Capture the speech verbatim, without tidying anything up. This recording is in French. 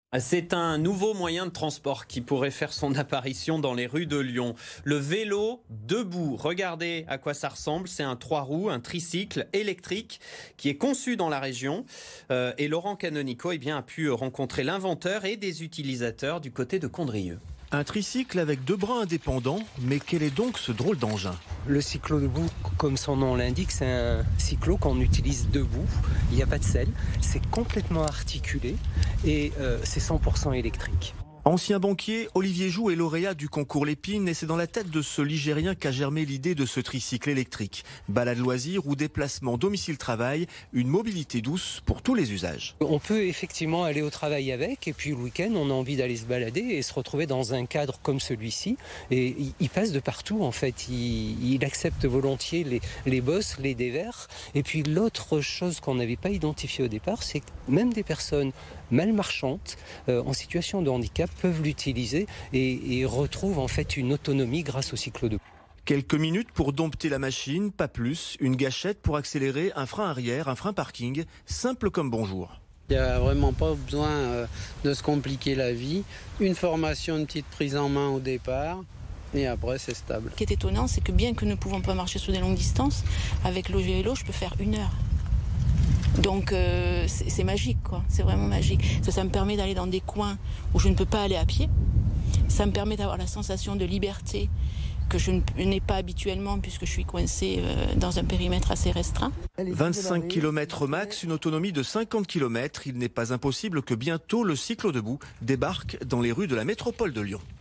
C'est un nouveau moyen de transport qui pourrait faire son apparition dans les rues de Lyon. Le vélo debout. Regardez à quoi ça ressemble. C'est un trois roues, un tricycle électrique qui est conçu dans la région. Euh, et Laurent Canonico eh bien, a pu rencontrer l'inventeur et des utilisateurs du côté de Condrieu. Un tricycle avec deux bras indépendants, mais quel est donc ce drôle d'engin? Le cyclo debout, comme son nom l'indique, c'est un cyclo qu'on utilise debout. Il n'y a pas de selle, c'est complètement articulé et euh, c'est cent pour cent électrique. Ancien banquier, Olivier Joux est lauréat du concours Lépine et c'est dans la tête de ce Ligérien qu'a germé l'idée de ce tricycle électrique. Balade loisir ou déplacement domicile-travail, une mobilité douce pour tous les usages. On peut effectivement aller au travail avec et puis le week-end on a envie d'aller se balader et se retrouver dans un cadre comme celui-ci. Et il passe de partout en fait, il, il accepte volontiers les, les bosses, les dévers. Et puis l'autre chose qu'on n'avait pas identifiée au départ, c'est que même des personnes mal marchantes, euh, en situation de handicap, peuvent l'utiliser et, et retrouvent en fait une autonomie grâce au cyclo debout. Quelques minutes pour dompter la machine, pas plus. Une gâchette pour accélérer, un frein arrière, un frein parking, simple comme bonjour. Il n'y a vraiment pas besoin euh, de se compliquer la vie. Une formation, une petite prise en main au départ. Et après, c'est stable. Ce qui est étonnant, c'est que bien que nous ne pouvons pas marcher sur des longues distances, avec le vélo, je peux faire une heure. Donc euh, c'est magique, quoi. C'est vraiment magique. Ça, ça me permet d'aller dans des coins où je ne peux pas aller à pied. Ça me permet d'avoir la sensation de liberté que je n'ai pas habituellement puisque je suis coincée dans un périmètre assez restreint. vingt-cinq kilomètres max, une autonomie de cinquante kilomètres. Il n'est pas impossible que bientôt le cyclo debout débarque dans les rues de la métropole de Lyon.